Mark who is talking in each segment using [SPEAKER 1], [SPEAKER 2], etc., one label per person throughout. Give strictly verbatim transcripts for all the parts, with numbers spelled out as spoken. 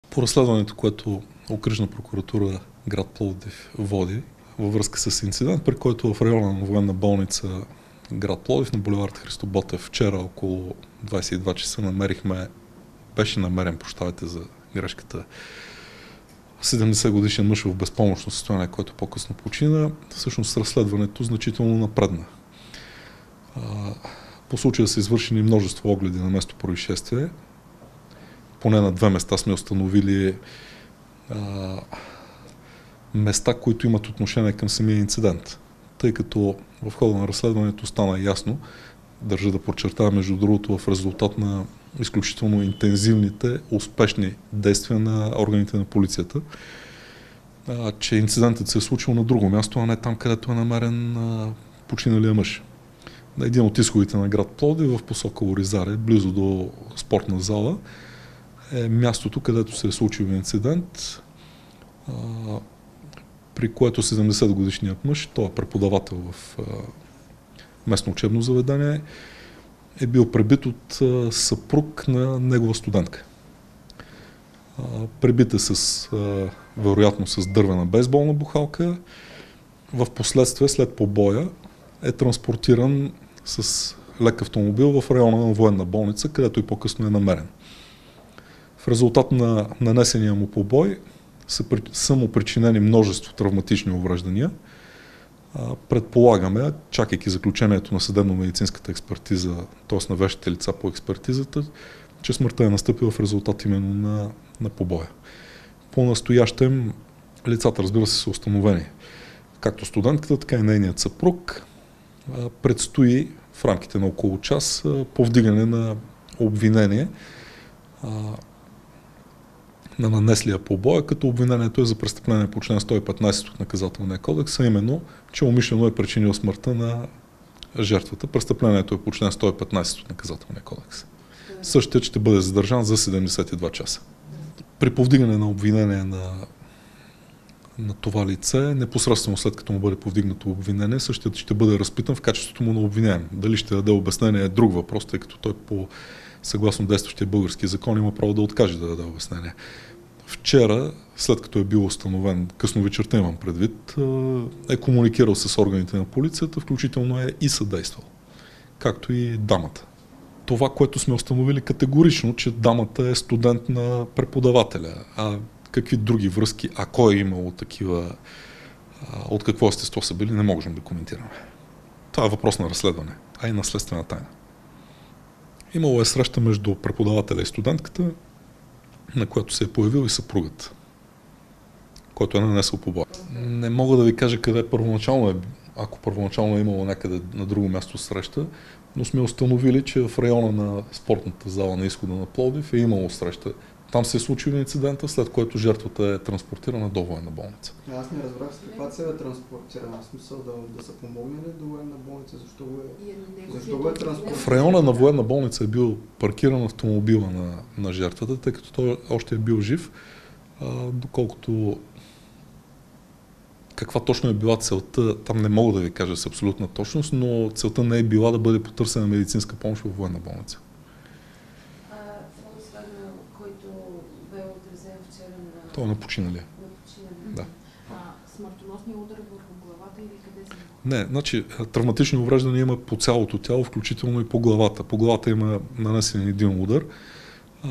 [SPEAKER 1] По разследването, което Окръжна прокуратура град Пловдив води във връзка с инцидент, при който в района на военна болница град Пловдив на булевард Христо Ботев вчера около двадесет и два часа намерихме, беше намерен, прощавайте за грешката, седемдесет годишен мъж в безпомощно състояние, който по-късно почина. Всъщност разследването значително напредна. По случая са извършени множество огледи на место происшествие. Поне на две места сме установили а, места, които имат отношение към самия инцидент. Тъй като в хода на разследването стана ясно, държа да подчертая между другото в резултат на изключително интензивните, успешни действия на органите на полицията, а, че инцидентът се е случил на друго място, а не там, където е намерен а, починалия мъж. На един от изходите на град Пловдив в посока Оризаре, близо до спортна зала, е мястото, където се е случил инцидент, а, при което седемдесет годишният мъж, той е преподавател в а, местно учебно заведение, е бил пребит от а, съпруг на негова студентка. А, пребит е с, а, вероятно с дървена бейсболна бухалка. В последствие, след побоя, е транспортиран с лек автомобил в района на военна болница, където и по-късно е намерен. В резултат на нанесения му побой са, са му причинени множество травматични увреждания. Предполагаме, чакайки заключението на съдебно-медицинската експертиза, т.е. на вещите лица по експертизата, че смъртта е настъпила в резултат именно на, на побоя. По-настоящем лицата, разбира се, са установени. Както студентката, така и нейният съпруг. Предстои в рамките на около час повдигане на обвинение на нанеслия побоя, като обвинението е за престъпление по член сто и петнадесет от наказателния кодекс, а именно, че умишлено е причинил смъртта на жертвата. Престъплението е по член сто и петнадесет от наказателния кодекс. Същият ще бъде задържан за седемдесет и два часа. При повдигане на обвинение на, на това лице, непосредствено след като му бъде повдигнато обвинение, същият ще бъде разпитан в качеството му на обвиняем. Дали ще даде обяснение е друг въпрос, тъй като той по съгласно действащия български закон има право да откаже да даде обяснение. Вчера, след като е бил установен, късно вечерта имам предвид, е комуникирал с органите на полицията, включително е и съдействал, както и дамата. Това, което сме установили категорично, че дамата е студент на преподавателя, а какви други връзки, ако е имало такива, от какво естество са били, не можем да коментираме. Това е въпрос на разследване, а и на следствена тайна. Имало е среща между преподавателя и студентката, на която се е появил и съпругът, който е нанесъл побоя. Не мога да ви кажа къде първоначално е, ако първоначално е имало някъде на друго място среща, но сме установили, че в района на спортната зала на изхода на Пловдив е имало среща. Там се е случил инцидента, след което жертвата е транспортирана до военна болница.
[SPEAKER 2] Аз не разбрах с каква цел е транспортирана. В смисъл да, да са помогнали до военна болница, защо го е, защо го е транспортирана?
[SPEAKER 1] В района на военна болница е бил паркиран автомобила на, на жертвата, тъй като той още е бил жив, а, доколкото каква точно е била целта, там не мога да ви кажа с абсолютна точност, но целта не е била да бъде потърсена медицинска помощ в военна болница. Той е на починалия. Да.
[SPEAKER 3] А, смъртоносния удар върху главата или къде се?
[SPEAKER 1] Не, значи травматични увреждания има по цялото тяло, включително и по главата. По главата има нанесен един удар, а,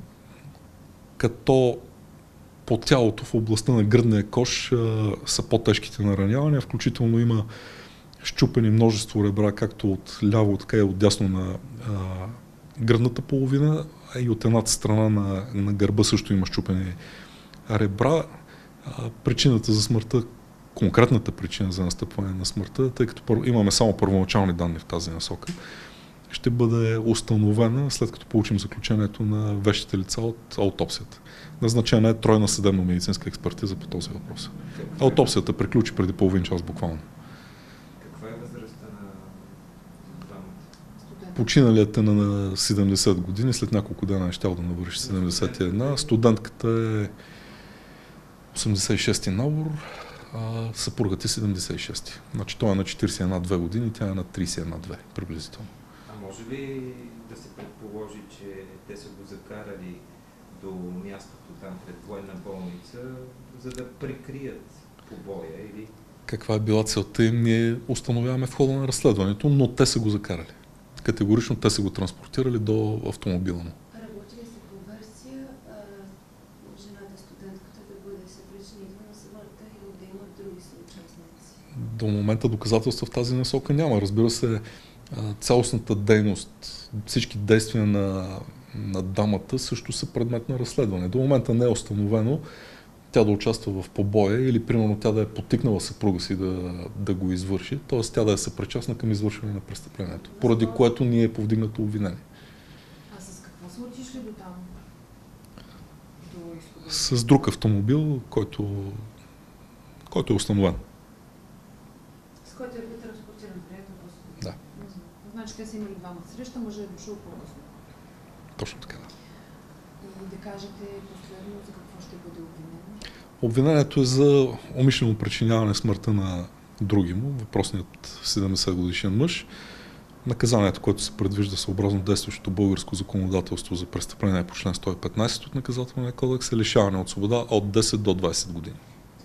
[SPEAKER 1] като по тялото в областта на гръдния кош а, са по-тежките наранявания, включително има счупени множество ребра, както от ляво, така и от дясно на а, гръдната половина, а и от едната страна на, на гърба също има счупени ребра. Причината за смъртта, конкретната причина за настъпване на смъртта, тъй като имаме само първоначални данни в тази насока, ще бъде установена след като получим заключението на вещите лица от аутопсията. Назначена е тройна съдебно-медицинска експертиза по този въпрос. Аутопсията приключи преди половин час буквално.
[SPEAKER 4] Каква е възрастта на двамата?
[SPEAKER 1] Починалият е на седемдесет години, след няколко дена е щял да навърши седемдесет и една. Студентката е осемдесет и шести набор, а съпругът е седемдесет и шести. Значи той е на четиридесет и една две години, тя е на тридесет и една две приблизително.
[SPEAKER 4] А може ли да се предположи, че те са го закарали до мястото там пред военна болница, за да прикрият побоя или...
[SPEAKER 1] Каква е била целта им, ние установяваме в хода на разследването, но те са го закарали. Категорично те са го транспортирали до автомобила му.
[SPEAKER 5] Работи ли се по версия а, жената, студентката да бъде съпричинител на смъртта или да имат други съучастници?
[SPEAKER 1] До момента доказателства в тази насока няма. Разбира се, цялостната дейност, всички действия на, на дамата също са предмет на разследване. До момента не е установено тя да участва в побоя или примерно тя да е потикнала съпруга си да, да го извърши, т.е. тя да е съпричастна към извършване на престъплението, поради което ни е повдигнато обвинение.
[SPEAKER 3] А с какво са отишли до там? До изхода?
[SPEAKER 1] С друг автомобил, който, който е установен.
[SPEAKER 3] С който е бил транспортиран, приятел просто.
[SPEAKER 1] Да.
[SPEAKER 3] Значи те са имали двама среща, мъжът е дошъл по-късно.
[SPEAKER 1] Точно така.
[SPEAKER 3] И да кажете последно за какво ще бъде обвинено?
[SPEAKER 1] Обвинението е за умишлено причиняване смъртта на други му, въпросният седемдесет годишен мъж. Наказанието, което се предвижда съобразно действащото българско законодателство за престъпление по член сто и петнайсет от наказателния кодекс, е лишаване от свобода от десет до двайсет години.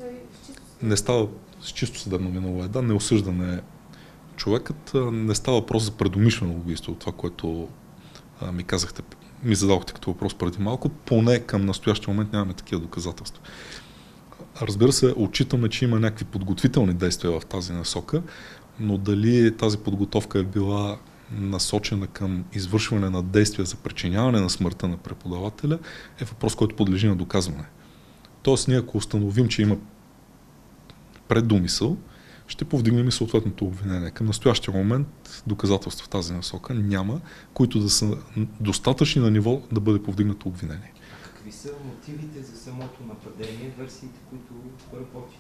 [SPEAKER 1] Не става с чисто съдебно минало е, да, не осъждане човекът, не става въпрос за предумишлено убийство, това, което а, ми казахте, ми зададохте като въпрос преди малко, поне към настоящия момент нямаме такива доказателства. Разбира се, отчитаме, че има някакви подготвителни действия в тази насока, но дали тази подготовка е била насочена към извършване на действия за причиняване на смъртта на преподавателя, е въпрос, който подлежи на доказване. Тоест, ние ако установим, че има предумисъл, ще повдигнем и съответното обвинение. Към настоящия момент доказателства в тази насока няма, които да са достатъчни на ниво да бъде повдигнато обвинение.
[SPEAKER 4] А какви са мотивите за самото нападение, версиите, които работите?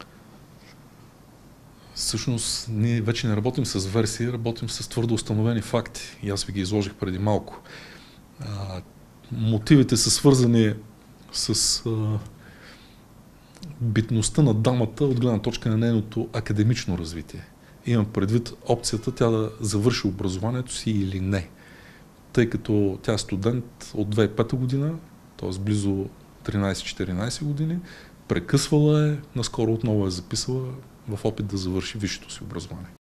[SPEAKER 1] Всъщност, ние вече не работим с версии, работим с твърдо установени факти. И аз ви ги изложих преди малко. А, мотивите са свързани с а, битността на дамата от гледна точка на нейното академично развитие. Имам предвид опцията тя да завърши образованието си или не. Тъй като тя е студент от две хиляди и пета година, т.е. близо тринайсет-четиринайсет години, прекъсвала е, наскоро отново е записала в опит да завърши висшето си образование.